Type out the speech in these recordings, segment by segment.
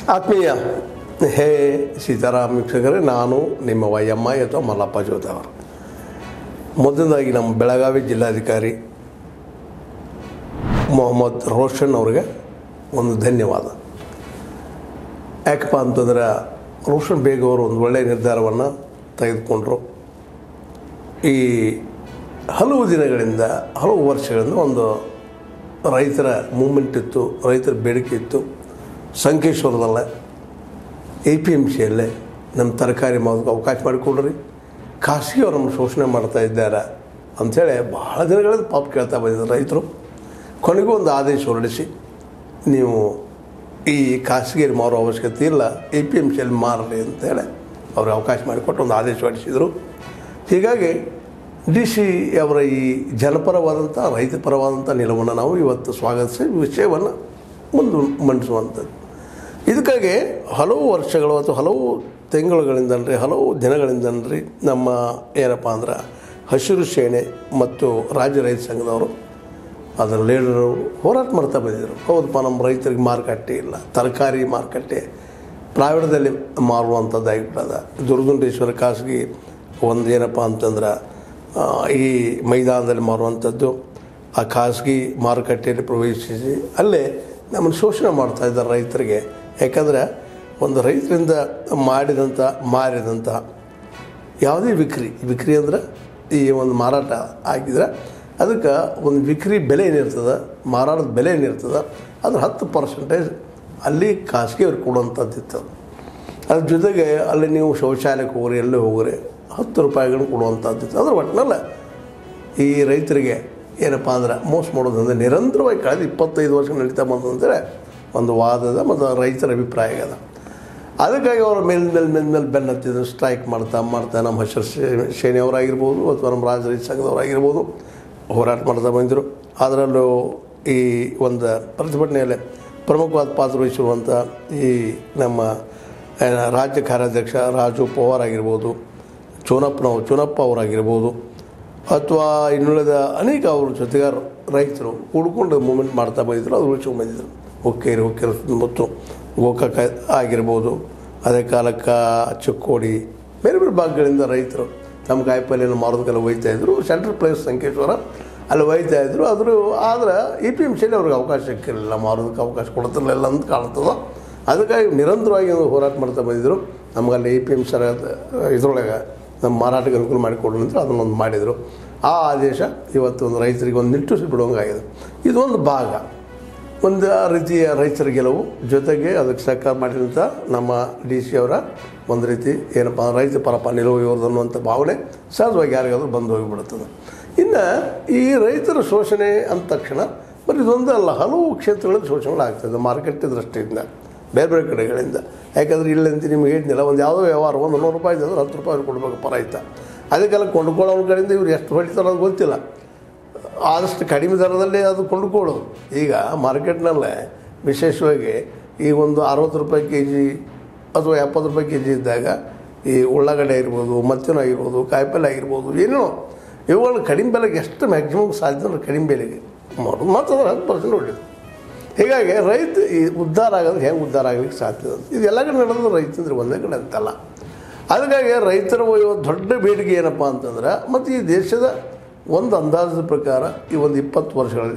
ಆತ್ಮೀಯ ಹೇ ಸೀತಾರಾಮ್ ವೀಕ್ಷಕರೇ, ನಾನು ನಿಮ್ಮ ವೈಎಂಐ ಅಥವಾ ಮಲ್ಲಪ್ಪ ಜೋತಿ ಅವರು. ಮೊದಲದಾಗಿ ನಮ್ಮ ಬೆಳಗಾವಿ ಜಿಲ್ಲಾಧಿಕಾರಿ ಮೊಹಮ್ಮದ್ ರೋಷನ್ ಅವರಿಗೆ ಒಂದು ಧನ್ಯವಾದ. ಯಾಕಪ್ಪ ಅಂತಂದರೆ ರೋಷನ್ ಬೇಗ್ ಅವರು ಒಂದು ಒಳ್ಳೆಯ ನಿರ್ಧಾರವನ್ನು ತೆಗೆದುಕೊಂಡ್ರು. ಈ ಹಲವು ದಿನಗಳಿಂದ ಹಲವು ವರ್ಷಗಳಿಂದ ಒಂದು ರೈತರ ಮೂಮೆಂಟ್ ಇತ್ತು, ರೈತರ ಬೇಡಿಕೆ ಇತ್ತು. ಸಂಕೇಶ್ವರದಲ್ಲೇ APMCಯಲ್ಲೇ ನಮ್ಮ ತರಕಾರಿ ಮಾಡೋದಕ್ಕೆ ಅವಕಾಶ ಮಾಡಿಕೊಡ್ರಿ, ಖಾಸಗಿಯವರು ನಮ್ಮ ಶೋಷಣೆ ಮಾಡ್ತಾ ಇದ್ದಾರೆ ಅಂಥೇಳಿ ಭಾಳ ದಿನಗಳಿಂದ ಪಾಪ ಕೇಳ್ತಾ ಬಂದಿದ್ದಾರೆ ರೈತರು. ಕೊನೆಗೂ ಒಂದು ಆದೇಶ ಹೊರಡಿಸಿ, ನೀವು ಈ ಖಾಸಗಿಯಲ್ಲಿ ಮಾರೋ ಅವಶ್ಯಕತೆ ಇಲ್ಲ, APMCಯಲ್ಲಿ ಮಾರಲಿ ಅಂತೇಳಿ ಅವ್ರಿಗೆ ಅವಕಾಶ ಮಾಡಿಕೊಟ್ಟು ಒಂದು ಆದೇಶ ಹೊರಡಿಸಿದರು. ಹೀಗಾಗಿ DC ಅವರ ಈ ಜನಪರವಾದಂಥ ರೈತಪರವಾದಂಥ ನಿಲುವನ್ನು ನಾವು ಇವತ್ತು ಸ್ವಾಗತಿಸಿ ವಿಷಯವನ್ನು ಮಂಡಿಸುವಂಥದ್ದು. ಇದಕ್ಕಾಗಿ ಹಲವು ವರ್ಷಗಳು ಅಥವಾ ಹಲವು ತಿಂಗಳುಗಳಿಂದನ್ರಿ, ಹಲವು ದಿನಗಳಿಂದನ್ರಿ ನಮ್ಮ ಏನಪ್ಪ ಅಂದ್ರೆ ಹಸಿರು ಸೇನೆ ಮತ್ತು ರಾಜ್ಯ ರೈತ ಸಂಘದವರು, ಅದರ ಲೀಡರು ಹೋರಾಟ ಮಾಡ್ತಾ ಬಂದಿದ್ದರು. ಹೌದಪ್ಪ, ನಮ್ಮ ರೈತರಿಗೆ ಮಾರುಕಟ್ಟೆ ಇಲ್ಲ, ತರಕಾರಿ ಮಾರುಕಟ್ಟೆ ಪ್ರೈವೇಟ್ದಲ್ಲಿ ಮಾರುವಂಥದ್ದಾಗಿಬಿಟ್ಟದ. ದುರ್ಗುಂಡೇಶ್ವರ ಖಾಸಗಿ ಒಂದು ಏನಪ್ಪ ಅಂತಂದ್ರೆ ಈ ಮೈದಾನದಲ್ಲಿ ಮಾರುವಂಥದ್ದು, ಆ ಖಾಸಗಿ ಮಾರುಕಟ್ಟೆಯಲ್ಲಿ ಪ್ರವೇಶಿಸಿ ಅಲ್ಲೇ ನಮ್ಮನ್ನು ಶೋಷಣೆ ಮಾಡ್ತಾಯಿದ್ದಾರೆ ರೈತರಿಗೆ. ಯಾಕಂದರೆ ಒಂದು ರೈತರಿಂದ ಮಾರಿದಂಥ ಯಾವುದೇ ವಿಕ್ರಿ ಅಂದ್ರೆ ಈ ಒಂದು ಮಾರಾಟ ಆಗಿದ್ರೆ ಅದಕ್ಕೆ ಒಂದು ವಿಕ್ರಿ ಬೆಲೆ ಏನಿರ್ತದೆ, ಮಾರಾಟದ ಬೆಲೆ ಏನಿರ್ತದೆ ಅದ್ರ 10% ಅಲ್ಲಿ ಖಾಸಗಿಯವ್ರಿಗೆ ಕೊಡುವಂಥದ್ದು ಇರ್ತದೆ. ಅದ್ರ ಜೊತೆಗೆ ಅಲ್ಲಿ ನೀವು ಶೌಚಾಲಯಕ್ಕೆ ಹೋಗ್ರಿ, ಎಲ್ಲೇ ಹೋಗ್ರಿ, 10 ರೂಪಾಯಿಗಳನ್ನು ಕೊಡುವಂಥದ್ದು ಇರ್ತದೆ. ಅದ್ರ ಒಟ್ಟಿನಲ್ಲ ಈ ರೈತರಿಗೆ ಏನಪ್ಪ ಅಂದ್ರೆ ಮೋಸ ಮಾಡೋದಂದ್ರೆ ನಿರಂತರವಾಗಿ ಕಳೆದ 25 ವರ್ಷ ನಡೀತಾ ಬಂದಂತೇಳಿ ಒಂದು ವಾದದ ಮತ್ತು ರೈತರ ಅಭಿಪ್ರಾಯ ಅದ. ಅದಕ್ಕಾಗಿ ಅವರು ಮೇಲ್ಮೇಲೆ ಬೆನ್ನು ಹತ್ತಿದ್ರು, ಸ್ಟ್ರೈಕ್ ಮಾಡ್ತಾ ನಮ್ಮ ಹಸಿರು ಸೇನೆಯವರಾಗಿರ್ಬೋದು ಅಥವಾ ನಮ್ಮ ರಾಜ್ಯ ರೈತ ಸಂಘದವರಾಗಿರ್ಬೋದು ಹೋರಾಟ ಮಾಡ್ತಾ ಬಂದರು. ಅದರಲ್ಲೂ ಈ ಒಂದು ಪ್ರತಿಭಟನೆಯಲ್ಲಿ ಪ್ರಮುಖವಾದ ಪಾತ್ರ ವಹಿಸಿರುವಂಥ ಈ ನಮ್ಮ ರಾಜ್ಯ ಕಾರ್ಯಾಧ್ಯಕ್ಷ ರಾಜು ಪವಾರ್ ಆಗಿರ್ಬೋದು, ಚುನಪ್ಪ ಅವರಾಗಿರ್ಬೋದು, ಅಥವಾ ಇನ್ನುಳಿದ ಅನೇಕ ಅವ್ರ ಜೊತೆಗಾರ ರೈತರು ಕೂಡ್ಕೊಂಡು ಮೂಮೆಂಟ್ ಮಾಡ್ತಾ ಬಂದಿದ್ರು. ಅದು ಉಳಿಸ್ಕೊಂಡು ಬಂದಿದ್ದರು. ಹುಕ್ಕೇರಿ ಮತ್ತು ಗೋಕಾಕ ಆಗಿರ್ಬೋದು, ಅದೇ ಕಾಲಕ್ಕೆ ಚಿಕ್ಕೋಡಿ, ಬೇರೆ ಬೇರೆ ಭಾಗಗಳಿಂದ ರೈತರು ನಮ್ಮ ಕಾಯಿಪಲ್ಲೆಯನ್ನು ಮಾರೋದಕ್ಕೆಲ್ಲ ಒಯ್ತಾಯಿದ್ರು. ಸೆಂಟ್ರಲ್ ಪ್ಲೇಸ್ ಸಂಕೇಶ್ವರ ಅಲ್ಲಿ ಒಯ್ತಾಯಿದ್ರು. ಆದರೆ APMCಯಲ್ಲಿ ಅವ್ರಿಗೆ ಅವಕಾಶ ಸಿಕ್ಕಿರಲಿಲ್ಲ, ಮಾರೋದಕ್ಕೆ ಅವಕಾಶ ಕೊಡ್ತಿರಲಿಲ್ಲ ಅಂತ ಕಾಣ್ತದೆ. ಅದಕ್ಕಾಗಿ ನಿರಂತರವಾಗಿ ಹೋರಾಟ ಮಾಡ್ತಾ ಬಂದಿದ್ದರು. ನಮಗಲ್ಲಿ APMC ಇದರೊಳಗೆ ನಮ್ಮ ಮಾರಾಟಕ್ಕೆ ಅನುಕೂಲ ಮಾಡಿಕೊಡ್ರಿ ಅಂತ ಅದನ್ನೊಂದು ಮಾಡಿದರು. ಆ ಆದೇಶ ಇವತ್ತು ಒಂದು ರೈತರಿಗೆ ಒಂದು ನಿಟ್ಟುಸಿ ಬಿಡುವಂಗಾಗಿದೆ. ಇದೊಂದು ಭಾಗ, ಒಂದು ರೀತಿಯ ರೈತರ ಗೆಲುವು. ಜೊತೆಗೆ ಅದಕ್ಕೆ ಸಹಕಾರ ಮಾಡಿದಂಥ ನಮ್ಮ DC ಅವರ ಒಂದು ರೀತಿ ಏನಪ್ಪ ರೈತ ಪರಪ ನಿಲುವು ಇವ್ರದ್ದು ಅನ್ನುವಂಥ ಭಾವನೆ ಸಹಜವಾಗಿ ಯಾರಿಗಾದ್ರೂ ಬಂದು ಹೋಗಿಬಿಡುತ್ತದೆ. ಇನ್ನು ಈ ರೈತರ ಶೋಷಣೆ ಅಂದ ತಕ್ಷಣ ಬರೀ ಇದೊಂದು ಅಲ್ಲ, ಹಲವು ಕ್ಷೇತ್ರಗಳಲ್ಲಿ ಶೋಷಣೆಗಳಾಗ್ತದೆ ಮಾರುಕಟ್ಟೆ ದೃಷ್ಟಿಯಿಂದ, ಬೇರೆ ಬೇರೆ ಕಡೆಗಳಿಂದ. ಯಾಕಂದರೆ ಇಲ್ಲಂತ ನಿಮ್ಗೆ ಹೇಳಿದ್ನಿಲ್ಲ, ಒಂದು ಯಾವುದೋ ವ್ಯವಹಾರ 100 ರೂಪಾಯಿ ಇದ್ದರೆ 10 ರೂಪಾಯಿ ಕೊಡಬೇಕಪ್ಪ ರೈತ. ಅದಕ್ಕೆಲ್ಲ ಕೊಂಡ್ಕೊಳ್ಳೋರ ಕಡೆಯಿಂದ ಇವ್ರು ಎಷ್ಟು ಹೊಡಿತಾರೆ ಅದು ಗೊತ್ತಿಲ್ಲ, ಆದಷ್ಟು ಕಡಿಮೆ ದರದಲ್ಲಿ ಅದು ಕೊಂಡುಕೊಳ್ಳೋದು. ಈಗ ಮಾರ್ಕೆಟ್ನಲ್ಲೇ ವಿಶೇಷವಾಗಿ ಈಗ ಒಂದು 60 ರೂಪಾಯಿ kg ಅಥವಾ 70 ರೂಪಾಯಿ kg ಇದ್ದಾಗ ಈ ಉಳ್ಳಾಗಡ್ಡೆ ಆಗಿರ್ಬೋದು, ಮತ್ತೇನೋ ಆಗಿರ್ಬೋದು, ಕಾಯಿಪಲ್ಲೆ ಆಗಿರ್ಬೋದು, ಏನೋ ಇವುಗಳನ್ನ ಕಡಿಮೆ ಬೆಲೆಗೆ ಎಷ್ಟು ಮ್ಯಾಕ್ಸಿಮಮ್ ಸಾಧ್ಯ ಅಂದ್ರೆ ಕಡಿಮೆ ಬೆಲೆಗೆ ಮಾಡೋದು, ಮತ್ತು ಅದ್ರ 10% ಹೊಡಿಯೋದು. ಹೀಗಾಗಿ ರೈತ ಈ ಉದ್ಧಾರ ಆಗೋದು ಹೆಂಗೆ ಉದ್ಧಾರ ಆಗಲಿಕ್ಕೆ ಸಾಧ್ಯ ಅಂತ ಇದೆಲ್ಲ ಕಡೆ ನಡೆದು ರೈತಂದ್ರೆ ಒಂದೇ ಕಡೆ ಅಂತಲ್ಲ. ಅದಕ್ಕಾಗಿ ರೈತರ ದೊಡ್ಡ ಬೇಡಿಕೆ ಏನಪ್ಪ ಅಂತಂದ್ರೆ, ಮತ್ತು ಈ ದೇಶದ ಒಂದು ಅಂದಾಜದ ಪ್ರಕಾರ ಈ ಒಂದು 20 ವರ್ಷಗಳಲ್ಲಿ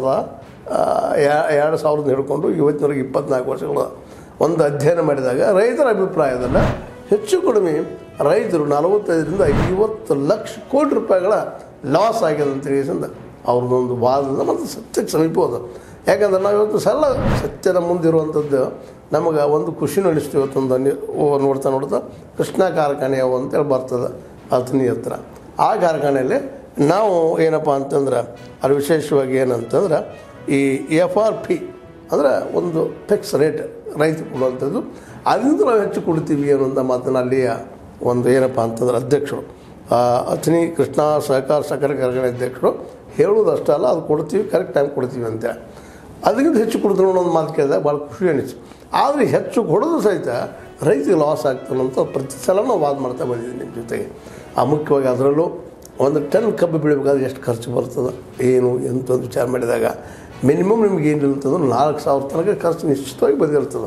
2000 ಹಿಡ್ಕೊಂಡು ಇವತ್ತಿನವರೆಗೆ 24 ವರ್ಷಗಳ ಒಂದು ಅಧ್ಯಯನ ಮಾಡಿದಾಗ ರೈತರ ಅಭಿಪ್ರಾಯದಲ್ಲಿ ಹೆಚ್ಚು ಕಡಿಮೆ ರೈತರು 45ರಿಂದ 50 ಲಕ್ಷ ಕೋಟಿ ರೂಪಾಯಿಗಳ ಲಾಸ್ ಆಗಿದೆ ಅಂತ ತಿಳಿಸಿಂದ ಅವ್ರದ್ದೊಂದು ವಾದದ ಮತ್ತು ಸತ್ಯಕ್ಕೆ ಸಮೀಪ ಹೋದ. ಯಾಕಂದ್ರೆ ನಾವು ಇವತ್ತು ಸತ್ಯದ ಮುಂದಿರುವಂಥದ್ದು ನಮಗೆ ಒಂದು ಖುಷಿನೂ ಅನಿಸ್ತೀವಿ. ಇವತ್ತೊಂದು ನೋಡ್ತಾ ಕೃಷ್ಣ ಕಾರ್ಖಾನೆ ಅವು ಅಂತೇಳಿ ಬರ್ತದೆ ಅಥಣಿ ಹತ್ರ. ಆ ಕಾರ್ಖಾನೆಯಲ್ಲಿ ನಾವು ಏನಪ್ಪ ಅಂತಂದ್ರೆ ಅದು ವಿಶೇಷವಾಗಿ ಏನಂತಂದ್ರೆ ಈ FRP ಅಂದರೆ ಒಂದು ಫಿಕ್ಸ್ ರೇಟ್ ರೈತ ಕೊಡುವಂಥದ್ದು, ಅದರಿಂದ ನಾವು ಹೆಚ್ಚು ಕೊಡ್ತೀವಿ ಅನ್ನೋಂಥ ಮಾತನ್ನು ಅಲ್ಲಿಯ ಒಂದು ಏನಪ್ಪ ಅಂತಂದ್ರೆ ಅಧ್ಯಕ್ಷರು, ಅಥಣಿ ಕೃಷ್ಣ ಸಹಕಾರ ಸಕ್ಕರೆ ಕಾರ್ಖಾನೆ ಅಧ್ಯಕ್ಷರು ಹೇಳೋದು ಅಷ್ಟೇ ಅಲ್ಲ, ಅದು ಕೊಡ್ತೀವಿ, ಕರೆಕ್ಟ್ ಟೈಮ್ ಕೊಡ್ತೀವಿ ಅಂತೇಳಿ. ಅದಕ್ಕಿಂತ ಹೆಚ್ಚು ಕೊಡ್ತಾರೆ ಅನ್ನೋ ಒಂದು ಮಾತು ಕೇಳಿದಾಗ ಭಾಳ ಖುಷಿ ಅನಿಸ್ತು. ಆದರೆ ಹೆಚ್ಚು ಕೊಡೋದು ಸಹಿತ ರೈತರಿಗೆ ಲಾಸ್ ಆಗ್ತಾನೆ ಅಂತ ಪ್ರತಿ ಸಲ ನಾವು ವಾದ ಮಾಡ್ತಾ ಬಂದಿದ್ದೀವಿ ನಿಮ್ಮ ಜೊತೆಗೆ. ಮುಖ್ಯವಾಗಿ ಅದರಲ್ಲೂ ಒಂದು ಟನ್ ಕಬ್ಬು ಬೆಳಿಬೇಕಾದ್ರೆ ಎಷ್ಟು ಖರ್ಚು ಬರ್ತದೆ ಏನು ಎಂತ ವಿಚಾರ ಮಾಡಿದಾಗ ಮಿನಿಮಮ್ ನಿಮ್ಗೆ ಏನಿಲ್ಲ ಅಂತಂದ್ರೆ 4000 ತನಕ ಖರ್ಚು ನಿಶ್ಚಿತವಾಗಿ ಬಂದಿರ್ತದೆ.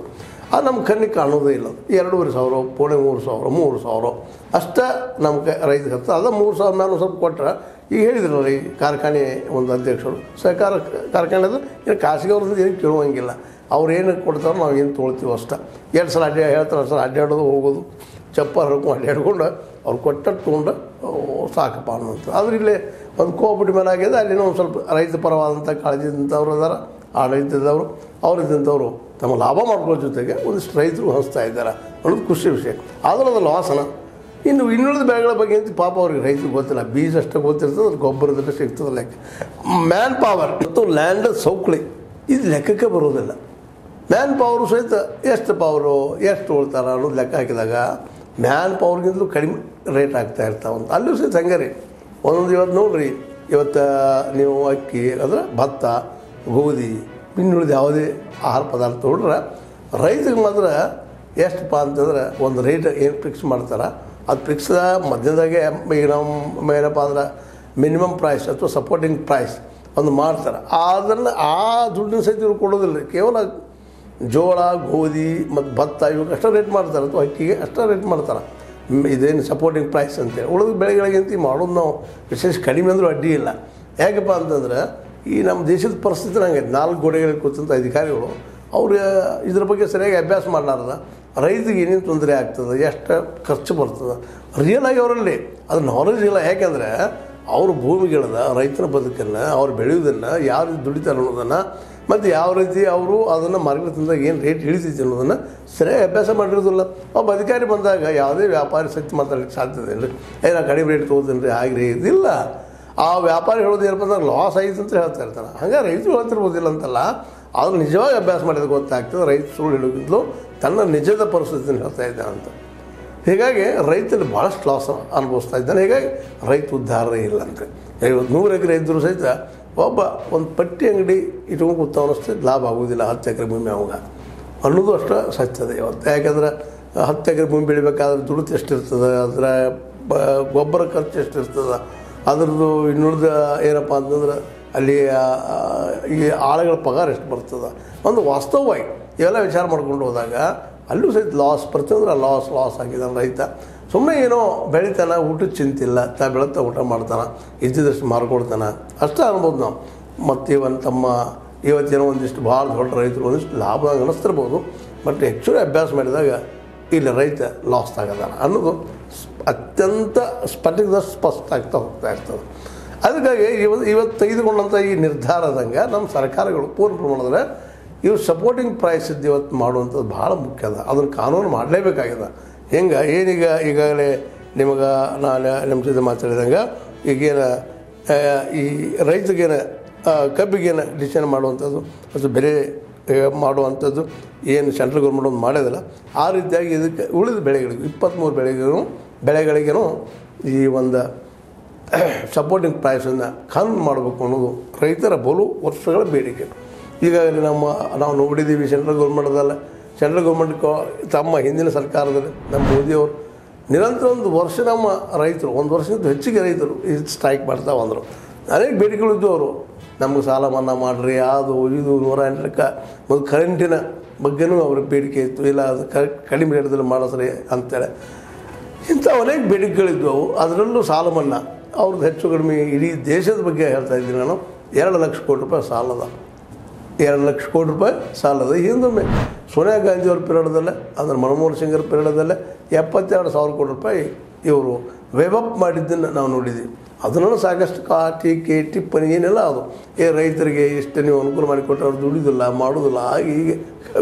ಅದು ನಮ್ಮ ಕಣ್ಣಿಗೆ ಕಾಣೋದೇ ಇಲ್ಲ. 2,500 ಪೋಣೆ 3,000 3,000 ಅಷ್ಟೇ ನಮ್ಗೆ ರೈತರಿಗೆ ಹತ್ತು. ಅದು 3,000 ನಾನು ಸ್ವಲ್ಪ ಕೊಟ್ಟರೆ ಈಗ ಹೇಳಿದ್ರಲ್ಲ ಈ ಕಾರ್ಖಾನೆ ಒಂದು ಅಧ್ಯಕ್ಷರು ಸಹಕಾರ ಕಾರ್ಖಾನೆದು ಏನು ಖಾಸಗಿ ಅವ್ರದ್ದು ಏನು ಕೇಳುವಂಗಿಲ್ಲ. ಅವ್ರು ಏನು ಕೊಡ್ತಾರೋ ನಾವು ಏನು ತೊಳ್ತೀವಿ ಅಷ್ಟೇ. 2 ಸಲ ಹೇಳ್ತಾರೆ, ಸಲ ಅಡ್ಡಾಡೋದು ಹೋಗೋದು ಚಪ್ಪಲ್ ಹರ್ಕೊಂಡು ಅಡ್ಡಾಡ್ಕೊಂಡು ಅವ್ರು ಕೊಟ್ಟಟ್ಟು ತೊಗೊಂಡು ಸಾಕಪ್ಪ ಅನ್ನೋಂಥ. ಆದ್ರೆ ಇಲ್ಲಿ ಒಂದು ಕೋಪುಟಿ ಮೇಲೆ ಆಗಿದೆ. ಅಲ್ಲಿನೂ ಒಂದು ಸ್ವಲ್ಪ ರೈತ ಪರವಾದಂಥ ಕಾಳಜಿ ಇದ್ದಂಥವ್ರು ಅದಾರ, ಆಡಳಿತದವರು ಅವ್ರಿದ್ದಂಥವ್ರು ತಮ್ಮ ಲಾಭ ಮಾಡ್ಕೊಳ್ಳೋ ಜೊತೆಗೆ ಒಂದಿಷ್ಟು ರೈತರು ಹಂಚ್ತಾ ಇದ್ದಾರೆ ಅನ್ನೋದು ಖುಷಿ ವಿಷಯ. ಆದ್ರೆ ಅದು ಲಾಸನ. ಇನ್ನು ಇನ್ನುಳಿದ ಬೆಳೆಗಳ ಬಗ್ಗೆ ಅಂತ ಪಾಪ ಅವ್ರಿಗೆ ರೈತರಿಗೆ ಗೊತ್ತಿಲ್ಲ. ಬೀಜ ಅಷ್ಟೇ ಗೊತ್ತಿರ್ತದೆ, ಅದು ಗೊಬ್ಬರದಲ್ಲಿ ಸಿಗ್ತದೆ ಲೆಕ್ಕ. ಮ್ಯಾನ್ ಪವರ್ ಮತ್ತು ಲ್ಯಾಂಡ್ ಸೌಕಳಿ ಇದು ಲೆಕ್ಕಕ್ಕೆ ಬರೋದಿಲ್ಲ. ಮ್ಯಾನ್ ಪವರು ಸಹಿತ ಎಷ್ಟು ಪವರು ಎಷ್ಟು ಉಳ್ತಾರ ಅನ್ನೋದು ಲೆಕ್ಕ ಹಾಕಿದಾಗ ಮ್ಯಾನ್ ಪವರ್ಗಿಂತಲೂ ಕಡಿಮೆ ರೇಟ್ ಆಗ್ತಾ ಇರ್ತಾವಂತ. ಅಲ್ಲೂ ಸಹಿತ ಹಂಗೆ ರೀ. ಒಂದೊಂದು ಇವತ್ತು ನೋಡಿರಿ, ಇವತ್ತು ನೀವು ಅಕ್ಕಿ ಅಂದರೆ ಭತ್ತ ಗೋಧಿ ಇನ್ನುಳಿದ ಯಾವುದೇ ಆಹಾರ ಪದಾರ್ಥ ತೊಗೊಂಡ್ರೆ ರೈತರಿಗೆ ಮಾತ್ರ ಎಷ್ಟಪ್ಪ ಅಂತಂದ್ರೆ ಒಂದು ರೇಟ್ ಏನು ಫಿಕ್ಸ್ ಮಾಡ್ತಾರೆ. ಅದು ಫಿಕ್ಸ್ದ ಮಧ್ಯದಾಗೆ ಈಗ ನಾವು ಏನಪ್ಪ ಅಂದ್ರೆ ಮಿನಿಮಮ್ ಪ್ರೈಸ್ ಅಥವಾ ಸಪೋರ್ಟಿಂಗ್ ಪ್ರೈಸ್ ಒಂದು ಮಾಡ್ತಾರೆ. ಅದನ್ನು ಆ ದುಡ್ಡಿನ ಸಹಿತ ಇವ್ರು ಕೊಡೋದಿಲ್ಲ. ಕೇವಲ ಜೋಳ ಗೋಧಿ ಮತ್ತು ಭತ್ತ ಇವಕ್ಕೆ ಅಷ್ಟೇ ರೇಟ್ ಮಾಡ್ತಾರೆ, ಅಥವಾ ಅಕ್ಕಿಗೆ ಅಷ್ಟೇ ರೇಟ್ ಮಾಡ್ತಾರೆ. ಇದೇನು ಸಪೋರ್ಟಿಂಗ್ ಪ್ರೈಸ್ ಅಂತೇಳಿ ಉಳಿದ ಬೆಳೆಗಳಿಗಿಂತ ಮಾಡೋದು ನಾವು ವಿಶೇಷ ಕಡಿಮೆ ಅಂದರೂ ಅಡ್ಡಿ ಇಲ್ಲ. ಯಾಕಪ್ಪ ಅಂತಂದ್ರೆ ಈ ನಮ್ಮ ದೇಶದ ಪರಿಸ್ಥಿತಿ ಹಂಗೆ 4 ಗೋಡೆಗಳಿಗೆ ಕೂತಂಥ ಅಧಿಕಾರಿಗಳು ಅವ್ರು ಇದ್ರ ಬಗ್ಗೆ ಸರಿಯಾಗಿ ಅಭ್ಯಾಸ ಮಾಡಲಾರ್ದ ರೈತರಿಗೆ ಏನೇನು ತೊಂದರೆ ಆಗ್ತದೆ, ಎಷ್ಟು ಖರ್ಚು ಬರ್ತದೆ ರಿಯಲಾಗಿ ಅವರಲ್ಲಿ ಅದು ನಾಲೆಜ್ ಇಲ್ಲ. ಯಾಕೆಂದರೆ ಅವರು ಭೂಮಿಗಳದ ರೈತನ ಬದುಕನ್ನು ಅವ್ರು ಬೆಳೆಯೋದನ್ನು ಯಾವ ರೀತಿ ದುಡಿತಾರೆ ಅನ್ನೋದನ್ನು ಮತ್ತು ಯಾವ ರೀತಿ ಅವರು ಅದನ್ನು ಮಾರ್ಕೆಟ್ದಾಗ ಏನು ರೇಟ್ ಹಿಡಿತೈತಿ ಅನ್ನೋದನ್ನು ಸರಿಯಾಗಿ ಅಭ್ಯಾಸ ಮಾಡಿರೋದಿಲ್ಲ. ಒಬ್ಬ ಅಧಿಕಾರಿ ಬಂದಾಗ ಯಾವುದೇ ವ್ಯಾಪಾರಿ ಸತ್ಯ ಮಾತಾಡಲಿಕ್ಕೆ ಸಾಧ್ಯತೆ ಇಲ್ಲ. ನಾನು ಕಡಿಮೆ ರೇಟ್ ತೊಗೋತೀನಿ ರೀ ಹಾಗೆ ಇದಿಲ್ಲ. ಆ ವ್ಯಾಪಾರಿ ಹೇಳೋದು ಏನಪ್ಪ ಅಂದ್ರೆ ಲಾಸ್ ಆಯ್ತು ಅಂತ ಹೇಳ್ತಾ ಇರ್ತಾರೆ. ಹಾಗೆ ರೈತರು ಹೇಳ್ತಿರ್ಬೋದಿಲ್ಲ ಅಂತಲ್ಲ, ಆದರೂ ನಿಜವಾಗಿ ಅಭ್ಯಾಸ ಮಾಡಿದ್ರೆ ಗೊತ್ತಾಗ್ತದೆ ರೈತ ಸುಳ್ಳು ಹೇಳೋಕ್ಕಿಂತಲೂ ತನ್ನ ನಿಜದ ಪರಿಸ್ಥಿತಿನ ಹೇಳ್ತಾ ಇದ್ದಾನೆ ಅಂತ. ಹೀಗಾಗಿ ರೈತಲ್ಲಿ ಭಾಳಷ್ಟು ಲಾಸ್ ಅನುಭವಿಸ್ತಾ ಇದ್ದಾನೆ. ಹೀಗಾಗಿ ರೈತ ಉದ್ಧಾರನೇ ಇಲ್ಲ ಅಂತ. 100 ಎಕರೆ ಇದ್ದರೂ ಸಹಿತ ಒಬ್ಬ ಒಂದು ಪಟ್ಟಿ ಅಂಗಡಿ ಇಟ್ಕೊಂಡು ಕೂತವನಷ್ಟೇ ಲಾಭ ಆಗೋದಿಲ್ಲ 10 ಎಕರೆ ಭೂಮಿ ಅವಾಗ ಅನ್ನೋದು ಅಷ್ಟು ಸತ್ಯದ ಇವತ್ತು. ಯಾಕಂದ್ರೆ 10 ಎಕರೆ ಭೂಮಿ ಬೆಳಿಬೇಕಾದ್ರೆ ದುಡಿತು ಎಷ್ಟಿರ್ತದೆ, ಅದರ ಗೊಬ್ಬರ ಖರ್ಚು ಎಷ್ಟಿರ್ತದೆ, ಅದ್ರದ್ದು ಇನ್ನುಳಿದ ಏನಪ್ಪ ಅಂತಂದ್ರೆ ಅಲ್ಲಿ ಈ ಆಳುಗಳ ಪಗಾರ ಎಷ್ಟು ಬರ್ತದೆ, ಒಂದು ವಾಸ್ತವವಾಗಿ ಇವೆಲ್ಲ ವಿಚಾರ ಮಾಡ್ಕೊಂಡು ಹೋದಾಗ ಅಲ್ಲೂ ಸಹಿತ ಲಾಸ್ ಪ್ರತಿಯೊಂದ್ರೆ ಲಾಸ್ ಆಗಿದ್ದಾನೆ ರೈತ. ಸುಮ್ಮನೆ ಏನೋ ಬೆಳಿತಾನೆ, ಊಟದ ಚಿಂತಿಲ್ಲ, ಬೆಳಗ್ತಾ ಊಟ ಮಾಡ್ತಾನೆ, ಇದ್ದಿದ್ದಷ್ಟು ಮಾರ್ಕೊಡ್ತಾನೆ ಅಷ್ಟೇ ಅನ್ಬೋದು ನಾವು. ಮತ್ತು ಇವತ್ತೇನೋ ಒಂದಿಷ್ಟು ಭಾಳ ದೊಡ್ಡ ರೈತರು ಒಂದಿಷ್ಟು ಲಾಭದಾಗ ಅನ್ನಿಸ್ತಿರ್ಬೋದು. ಬಟ್ ಆ್ಯಕ್ಚುಲಿ ಅಭ್ಯಾಸ ಮಾಡಿದಾಗ ಇಲ್ಲಿ ರೈತ ಲಾಸ್ ಆಗದಾನ ಅನ್ನೋದು ಅತ್ಯಂತ ಸ್ಪಷ್ಟ ಆಗ್ತಾ ಹೋಗ್ತಾ ಇರ್ತದೆ. ಅದಕ್ಕಾಗಿ ಇವತ್ತು ತೆಗೆದುಕೊಂಡಂಥ ಈ ನಿರ್ಧಾರದಂಗೆ ನಮ್ಮ ಸರ್ಕಾರಗಳು ಪೂರ್ಣ ಪ್ರಮಾಣದಲ್ಲಿ ಇವು ಸಪೋರ್ಟಿಂಗ್ ಪ್ರೈಸ್ ಇವತ್ತು ಮಾಡುವಂಥದ್ದು ಭಾಳ ಮುಖ್ಯ ಅದ. ಅದನ್ನು ಕಾನೂನು ಮಾಡಲೇಬೇಕಾಗಿದೆ. ಏನೀಗ ಈಗಾಗಲೇ ನಿಮಗೆ ನಾನು ನಿಮ್ಮ ಜೊತೆ ಮಾತಾಡಿದಂಗೆ ಈಗೇನು ಈ ರೈತಗೇನು ಕಬ್ಬಿಗೇನು ಡಿಸಿಷನ್ ಮಾಡುವಂಥದ್ದು ಅಥವಾ ಬೆಲೆ ಮಾಡುವಂಥದ್ದು ಏನು ಸೆಂಟ್ರಲ್ ಗೌರ್ಮೆಂಟ್ ಒಂದು ಮಾಡೋದಿಲ್ಲ, ಆ ರೀತಿಯಾಗಿ ಇದಕ್ಕೆ ಉಳಿದ ಬೆಳೆಗಳಿಗೂ 23 ಬೆಳೆಗಳಿಗೇನು ಈ ಒಂದು ಸಪೋರ್ಟಿಂಗ್ ಪ್ರೈಸನ್ನು ಕಾನೂನು ಮಾಡಬೇಕು ಅನ್ನೋದು ರೈತರ ಬಲು ವರ್ಷಗಳ ಬೇಡಿಕೆ. ಈಗಾಗಲೇ ನಾವು ನೋಡಿದ್ದೀವಿ ಸೆಂಟ್ರಲ್ ಗೌರ್ಮೆಂಟ್ ತಮ್ಮ ಹಿಂದಿನ ಸರ್ಕಾರದಲ್ಲಿ ನಮ್ಮ ಮೋದಿಯವರು ನಿರಂತರ ಒಂದು ವರ್ಷ ನಮ್ಮ ರೈತರು 1 ವರ್ಷಕ್ಕಿಂತ ಹೆಚ್ಚಿಗೆ ರೈತರು ಇದು ಸ್ಟ್ರೈಕ್ ಮಾಡ್ತಾ ಬಂದರು. ಅನೇಕ ಬೇಡಿಕೆಗಳಿದ್ದು ಅವರು ನಮ್ಗೆ ಸಾಲ ಮನ್ನಾ ಮಾಡಿರಿ, ಅದು ಇದು 108 ಮತ್ತು ಕರೆಂಟಿನ ಬಗ್ಗೆನೂ ಅವ್ರ ಬೇಡಿಕೆ ಇತ್ತು, ಇಲ್ಲ ಅದು ಕಡಿಮೆ ರೇಟದಲ್ಲಿ ಮಾಡಿಸ್ರಿ ಅಂತೇಳಿ ಇಂಥ ಅನೇಕ ಬೇಡಿಕೆಗಳಿದ್ದವು. ಅದರಲ್ಲೂ ಸಾಲ ಮನ್ನಾ ಅವ್ರದ್ದು ಹೆಚ್ಚು ಕಡಿಮೆ ಇಡೀ ದೇಶದ ಬಗ್ಗೆ ಹೇಳ್ತಾ ಇದ್ದೀನಿ ನಾನು. 2 ಲಕ್ಷ ಕೋಟಿ ರೂಪಾಯಿ ಸಾಲದ 2 ಲಕ್ಷ ಕೋಟಿ ರೂಪಾಯಿ ಸಾಲದ. ಹಿಂದೊಮ್ಮೆ ಸೋನಿಯಾ ಗಾಂಧಿಯವ್ರ ಪೀರಿಯಡ್ದಲ್ಲೇ ಅಂದರೆ ಮನಮೋಹನ್ ಸಿಂಗರ ಪೀರಿಯಡ್ದಲ್ಲೇ 72,000 ಕೋಟಿ ರೂಪಾಯಿ ಇವರು ವೇವಪ್ ಮಾಡಿದ್ದನ್ನು ನಾವು ನೋಡಿದ್ದೀವಿ. ಅದನ್ನು ಸಾಕಷ್ಟು ಟೀಕೆ ಟಿಪ್ಪಣಿ ಏನೆಲ್ಲ ಅದು ರೈತರಿಗೆ ಇಷ್ಟು ನೀವು ಅನುಕೂಲ ಮಾಡಿಕೊಟ್ರೆ ಅವ್ರು ದುಡಿಯೋದಿಲ್ಲ ಮಾಡೋದಿಲ್ಲ ಹಾಗೆ ಹೀಗೆ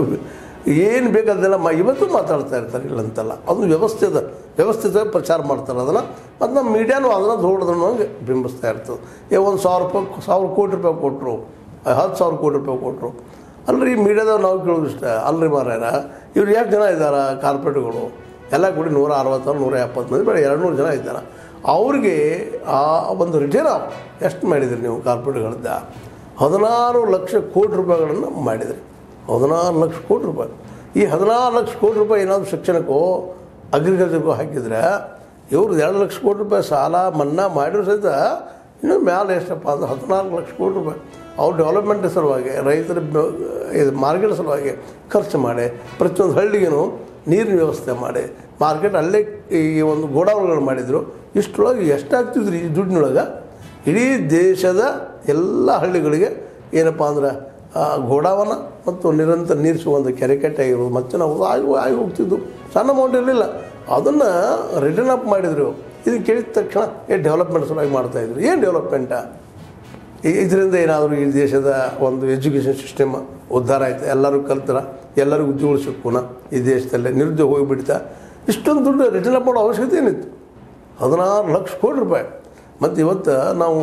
ಏನು ಬೇಕಾದೆಲ್ಲ ಇವತ್ತು ಮಾತಾಡ್ತಾ ಇರ್ತಾರೆ, ಇಲ್ಲಂತಲ್ಲ. ಅದು ವ್ಯವಸ್ಥಿತ ಪ್ರಚಾರ ಮಾಡ್ತಾರೆ ಅದನ್ನು. ಮತ್ತು ನಮ್ಮ ಮೀಡಿಯಾನು ಅದನ್ನು ದೊಡ್ಡದನ್ನೋಂಗೆ ಬಿಂಬಿಸ್ತಾ ಇರ್ತದೆ. 1,000 ಕೋಟಿ ರೂಪಾಯಿ ಕೊಟ್ಟರು, 10,000 ಕೋಟಿ ರೂಪಾಯಿ ಕೊಟ್ಟರು. ಅಲ್ಲರಿ ಮೀಡಿಯಾದವ್ರು ನಾವು ಕೇಳೋದಿಷ್ಟ, ಅಲ್ಲರಿ ಮಾರಾಯರ ಇವ್ರು ಎಷ್ಟು ಜನ ಇದ್ದಾರೆ ಕಾರ್ಪೊರೇಟ್ಗಳು ಎಲ್ಲ ಕೂಡಿ 160 170 ಮಂದಿ ಬೇಡ 200 ಜನ ಇದ್ದಾರೆ. ಅವ್ರಿಗೆ ಆ ಒಂದು ರಿಟರ್ನ್ ಎಷ್ಟು ಮಾಡಿದ್ರಿ ನೀವು ಕಾರ್ಪೊರೇಟ್ಗಳಿಂದ? 16 ಲಕ್ಷ ಕೋಟಿ ರೂಪಾಯಿಗಳನ್ನು ಮಾಡಿದ್ರಿ. 16 ಲಕ್ಷ ಕೋಟಿ ರೂಪಾಯಿ. ಈ 16 ಲಕ್ಷ ಕೋಟಿ ರೂಪಾಯಿ ಏನಾದರೂ ಶಿಕ್ಷಣಕ್ಕೋ ಅಗ್ರಿಕಲ್ಚರ್ಗೂ ಹಾಕಿದರೆ ಇವ್ರು 2 ಲಕ್ಷ ಕೋಟಿ ರೂಪಾಯಿ ಸಾಲ ಮನ್ನಾ ಮಾಡಿದ್ರು ಸಹಿತ ಇನ್ನೂ ಮ್ಯಾಲೆ ಎಷ್ಟಪ್ಪ ಅಂದ್ರೆ 14 ಲಕ್ಷ ಕೋಟಿ ರೂಪಾಯಿ. ಅವ್ರ ಡೆವಲಪ್ಮೆಂಟ್ ಸಲುವಾಗಿ ರೈತರ ಇದು ಮಾರ್ಕೆಟ್ ಸಲುವಾಗಿ ಖರ್ಚು ಮಾಡಿ ಪ್ರತಿಯೊಂದು ಹಳ್ಳಿಗೂ ನೀರಿನ ವ್ಯವಸ್ಥೆ ಮಾಡಿ ಮಾರ್ಕೆಟ್ ಅಲ್ಲೇ ಈ ಒಂದು ಗೋಡೌನ್ಗಳು ಮಾಡಿದರು. ಇಷ್ಟರೊಳಗೆ ಎಷ್ಟಾಗ್ತಿದ್ರು ಈ ದುಡ್ಡಿನೊಳಗೆ ಇಡೀ ದೇಶದ ಎಲ್ಲ ಹಳ್ಳಿಗಳಿಗೆ ಏನಪ್ಪ ಅಂದ್ರೆ ಗೋಡಾವನ ಮತ್ತು ನಿರಂತರ ನೀರು ಸಿಗುವಂಥ ಕೆರೆಕಟ್ಟೆ ಆಗಿರೋದು ಮತ್ತು ನಾವು ಆಗಿ ಹೋಗ್ತಿದ್ದು. ಸಣ್ಣ ಅಮೌಂಟ್ ಇರಲಿಲ್ಲ, ಅದನ್ನು ರಿಟರ್ನ್ ಅಪ್ ಮಾಡಿದರು. ಇದನ್ನು ಕೇಳಿದ ತಕ್ಷಣ ಡೆವಲಪ್ಮೆಂಟ್ ಸಲುವಾಗಿ ಮಾಡ್ತಾಯಿದ್ರು. ಏನು ಡೆವಲಪ್ಮೆಂಟಾ? ಇದರಿಂದ ಏನಾದರೂ ಈ ದೇಶದ ಒಂದು ಎಜುಕೇಷನ್ ಸಿಸ್ಟಮ್ ಉದ್ಧಾರ ಆಯ್ತು, ಎಲ್ಲರೂ ಕಲ್ತರ, ಎಲ್ಲರಿಗೂ ಉದ್ಯೋಗ ಸಿಕ್ಕೋಣ, ಈ ದೇಶದಲ್ಲೇ ನಿರುದ್ಯೋಗ ಹೋಗಿಬಿಡ್ತಾ. ಇಷ್ಟೊಂದು ದುಡ್ಡು ರಿಟರ್ನ್ ಅಪ್ ಮಾಡೋ ಅವಶ್ಯಕತೆ ಏನಿತ್ತು? 16 ಲಕ್ಷ ಕೋಟಿ ರೂಪಾಯಿ. ಮತ್ತು ಇವತ್ತು ನಾವು